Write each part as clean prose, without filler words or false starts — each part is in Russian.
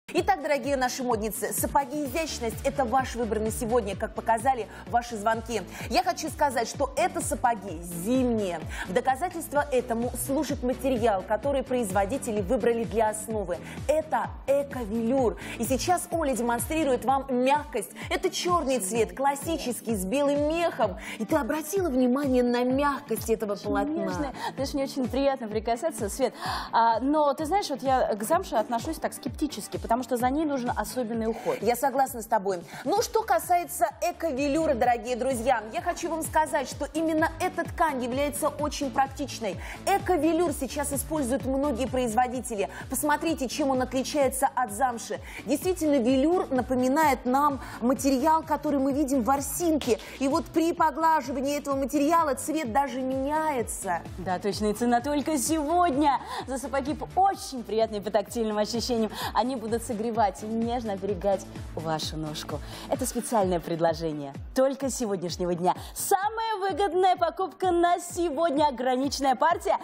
Итак, дорогие наши модницы, сапоги изящность – это ваш выбор на сегодня, как показали ваши звонки. Я хочу сказать, что это сапоги зимние. В доказательство этому служит материал, который производители выбрали для основы. Это эко-велюр. И сейчас Оля демонстрирует вам мягкость. Это черный цвет, классический, с белым мехом. И ты обратила внимание на мягкость этого полотна? Нежно. Знаешь, мне очень приятно прикасаться, Свет. Но ты знаешь, вот я к замше отношусь так скептически, потому что за ней нужен особенный уход. Я согласна с тобой. Ну, что касается эко-велюра, дорогие друзья, я хочу вам сказать, что именно эта ткань является очень практичной. Эко-велюр сейчас используют многие производители. Посмотрите, чем он отличается от замши. Действительно, велюр напоминает нам материал, который мы видим в ворсинке. И вот при поглаживании этого материала цвет даже меняется. Да, точно, и цена только сегодня. За сапоги по очень приятным по тактильным ощущениям. Они будут согревать и нежно оберегать вашу ножку. Это специальное предложение только сегодняшнего дня. Самая выгодная покупка на сегодня. Ограниченная партия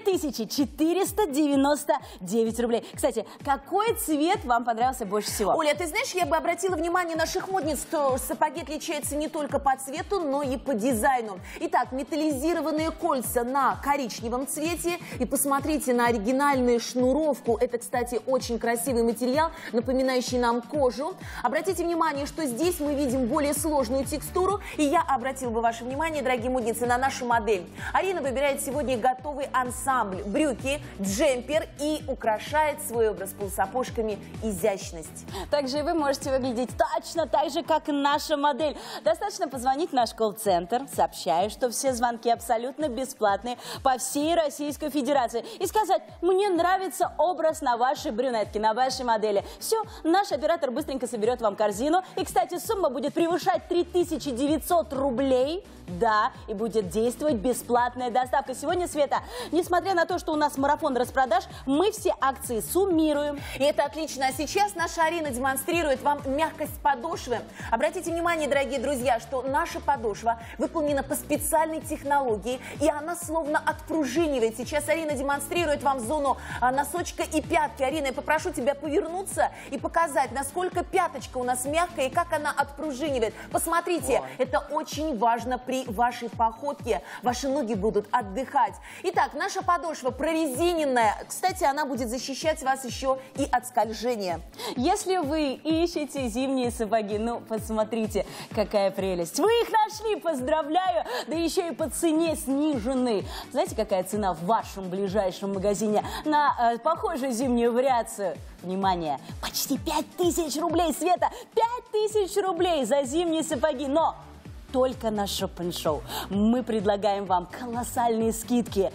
2499 рублей. Кстати, какой цвет вам понравился больше всего? Оля, ты знаешь, я бы обратила внимание наших модниц, что сапоги отличаются не только по цвету, но и по дизайну. Итак, металлизированные кольца на коричневом цвете. И посмотрите на оригинальную шнуровку. Это, кстати, очень красивый материал, напоминающий нам кожу. Обратите внимание, что здесь мы видим более сложную текстуру. И я обратила бы ваше внимание, дорогие модницы, на нашу модель. Арина выбирает сегодня готовый ансамбль. Брюки, джемпер и украшает свой образ полусапожками изящность. Также и вы можете выглядеть точно так же, как и наша модель. Достаточно позвонить в наш колл-центр, сообщая, что все звонки абсолютно бесплатные по всей Российской Федерации. И сказать: мне нравится образ на вашей брюнетке, на вашей модели. Все, наш оператор быстренько соберет вам корзину. И, кстати, сумма будет превышать 3900 рублей. Да, и будет действовать бесплатная доставка. Сегодня, Света, несмотря на то, что у нас марафон распродаж, мы все акции суммируем. И это отлично. А сейчас наша Арина демонстрирует вам мягкость подошвы. Обратите внимание, дорогие друзья, что наша подошва выполнена по специальной технологии, и она словно отпружинивает. Сейчас Арина демонстрирует вам зону носочка и пятки. Арина, я попрошу тебя повернуться и показать, насколько пяточка у нас мягкая и как она отпружинивает. Посмотрите, это очень важно при вашей походке. Ваши ноги будут отдыхать. Итак, наша подошва прорезиненная. Кстати, она будет защищать вас еще и от скольжения. Если вы ищете зимние сапоги, ну, посмотрите, какая прелесть. Вы их нашли, поздравляю, да еще и по цене снижены. Знаете, какая цена в вашем ближайшем магазине на похожую зимнюю вариацию? Внимание, почти 5000 рублей, Света, 5000 рублей за зимние сапоги, но только на Шоппинг-шоу мы предлагаем вам колоссальные скидки.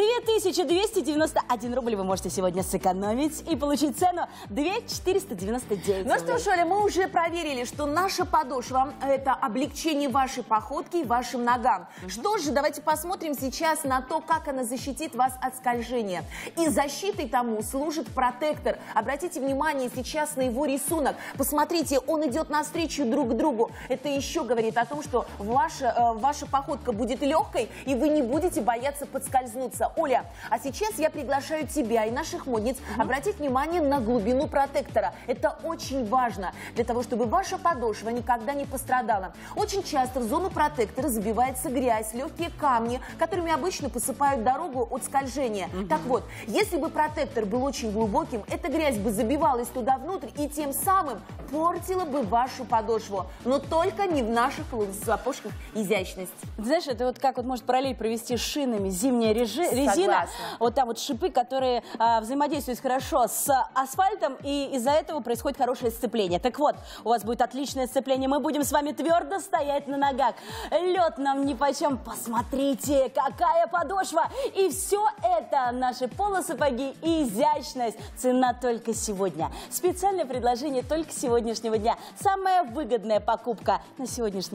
2291 рубль вы можете сегодня сэкономить и получить цену 2499 Ну что ж, Оля, мы уже проверили, что наша подошва – это облегчение вашей походки и вашим ногам. Что же, давайте посмотрим сейчас на то, как она защитит вас от скольжения. И защитой тому служит протектор. Обратите внимание сейчас на его рисунок. Посмотрите, он идет навстречу друг другу. Это еще говорит о том, что ваша походка будет легкой, и вы не будете бояться подскользнуться. Оля, а сейчас я приглашаю тебя и наших модниц обратить внимание на глубину протектора. Это очень важно для того, чтобы ваша подошва никогда не пострадала. Очень часто в зону протектора забивается грязь, легкие камни, которыми обычно посыпают дорогу от скольжения. Так вот, если бы протектор был очень глубоким, эта грязь бы забивалась туда внутрь и тем самым портила бы вашу подошву. Но только не в наших сапожках изящность. Знаешь, это вот как вот может параллель провести с шинами. Зимняя резина. Согласна. Вот там вот шипы, которые взаимодействуют хорошо с асфальтом, и из-за этого происходит хорошее сцепление. Так вот, у вас будет отличное сцепление. Мы будем с вами твердо стоять на ногах. Лед нам нипочем. Посмотрите, какая подошва. И все это наши полусапоги и изящность. Цена только сегодня. Специальное предложение только сегодняшнего дня. Самая выгодная покупка на сегодняшний день.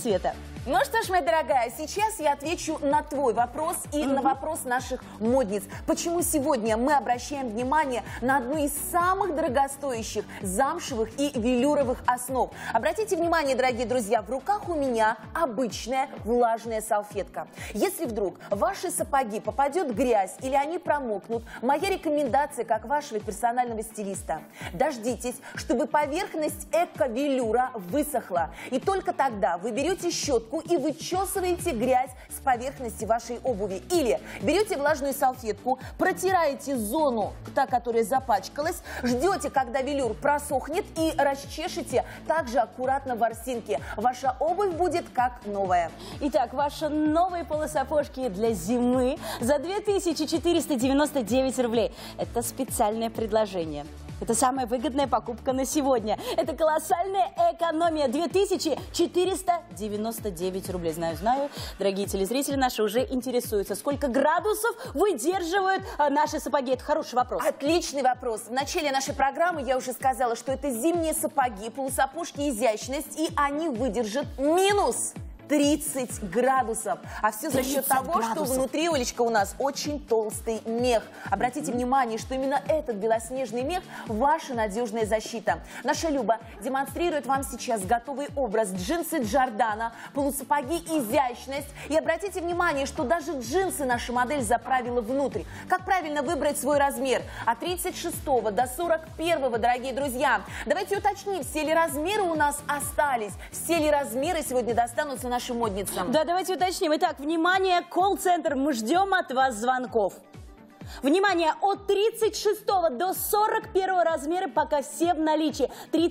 Света. Ну что ж, моя дорогая, сейчас я отвечу на твой вопрос и на вопрос наших модниц. Почему сегодня мы обращаем внимание на одну из самых дорогостоящих замшевых и велюровых основ? Обратите внимание, дорогие друзья, в руках у меня обычная влажная салфетка. Если вдруг в ваши сапоги попадет грязь или они промокнут, моя рекомендация как вашего персонального стилиста: дождитесь, чтобы поверхность эко-велюра высохла. И только тогда вы берете щетку и вычесываете грязь с поверхности вашей обуви. Или берете влажную салфетку, протираете зону, та, которая запачкалась, ждете, когда велюр просохнет, и расчешете также аккуратно ворсинки. Ваша обувь будет как новая. Итак, ваши новые полусапожки для зимы за 2499 рублей. Это специальное предложение. Это самая выгодная покупка на сегодня. Это колоссальная экономия. 2499 рублей. Знаю. Дорогие телезрители наши уже интересуются, сколько градусов выдерживают наши сапоги. Это хороший вопрос. Отличный вопрос. В начале нашей программы я уже сказала, что это зимние сапоги, полусапожки изящность, и они выдержат минус 30 градусов. А все за счет того, что внутри, Олечка, у нас очень толстый мех. Обратите внимание, что именно этот белоснежный мех – ваша надежная защита. Наша Люба демонстрирует вам сейчас готовый образ: джинсы Джордана, полусапоги изящность. И обратите внимание, что даже джинсы наша модель заправила внутрь. Как правильно выбрать свой размер? От 36 до 41, дорогие друзья. Давайте уточним, все ли размеры у нас остались, все ли размеры сегодня достанутся нашим модницам. Да, давайте уточним. Итак, внимание, колл-центр, мы ждем от вас звонков. Внимание, от 36 до 41 размера пока все в наличии.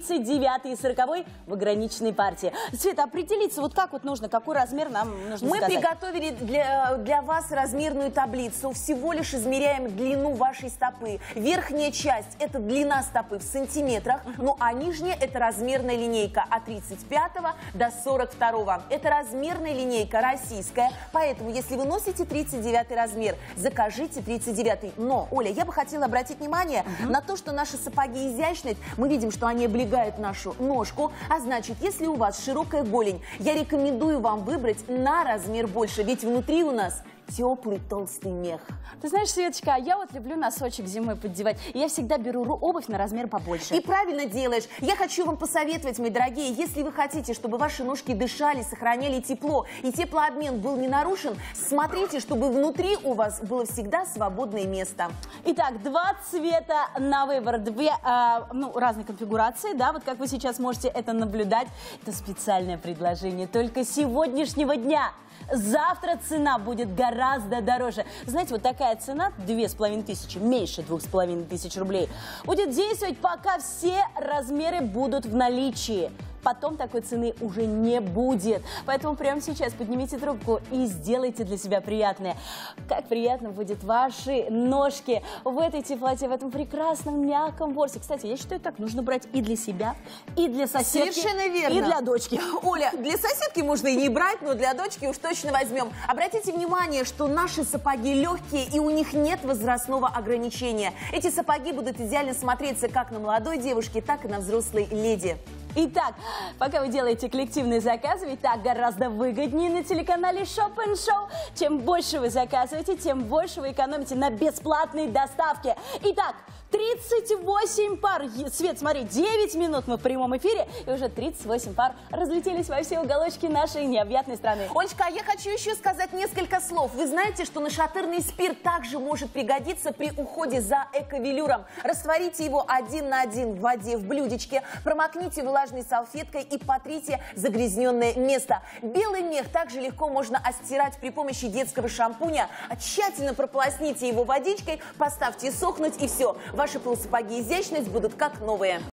39 и 40 в ограниченной партии. Света, определиться, вот как вот нужно, какой размер нам нужно Мы сказать? приготовили для вас размерную таблицу. Всего лишь измеряем длину вашей стопы. Верхняя часть – это длина стопы в сантиметрах, ну а нижняя – это размерная линейка от 35 до 42. Это размерная линейка российская, поэтому если вы носите 39 размер, закажите 39. Но, Оля, я бы хотела обратить внимание на то, что наши сапоги изящность, мы видим, что они облегают нашу ножку, а значит, если у вас широкая голень, я рекомендую вам выбрать на размер больше, ведь внутри у нас теплый толстый мех. Ты знаешь, Светочка, я вот люблю носочек зимой поддевать, и я всегда беру обувь на размер побольше. И правильно делаешь. Я хочу вам посоветовать, мои дорогие, если вы хотите, чтобы ваши ножки дышали, сохраняли тепло, и теплообмен был не нарушен, смотрите, чтобы внутри у вас было всегда свободное место. Итак, два цвета на выбор, две разные конфигурации, да, вот как вы сейчас можете это наблюдать. Это специальное предложение только сегодняшнего дня. Завтра цена будет гораздо дороже. Знаете, вот такая цена, 2500, меньше 2500 рублей, будет действовать, пока все размеры будут в наличии. Потом такой цены уже не будет. Поэтому прямо сейчас поднимите трубку и сделайте для себя приятное. Как приятно будет ваши ножки в этой теплоте, в этом прекрасном мягком ворсе. Кстати, я считаю, так нужно брать и для себя, и для соседки, Совершенно верно. и для дочки. Оля, для соседки можно и не брать, но для дочки уж точно возьмем. Обратите внимание, что наши сапоги легкие, и у них нет возрастного ограничения. Эти сапоги будут идеально смотреться как на молодой девушке, так и на взрослой леди. Итак, пока вы делаете коллективные заказы, ведь так гораздо выгоднее на телеканале Shop & Show. Чем больше вы заказываете, тем больше вы экономите на бесплатной доставке. Итак, 38 пар. Свет, смотри, 9 минут мы в прямом эфире, и уже 38 пар разлетелись во все уголочки нашей необъятной страны. Олечка, я хочу еще сказать несколько слов. Вы знаете, что нашатырный спирт также может пригодиться при уходе за эко-велюром. Растворите его 1 на 1 в воде в блюдечке, промокните влажной салфеткой и потрите загрязненное место. Белый мех также легко можно отстирать при помощи детского шампуня. Тщательно прополосните его водичкой, поставьте сохнуть, и все. Ваши полусапоги изящность будут как новые.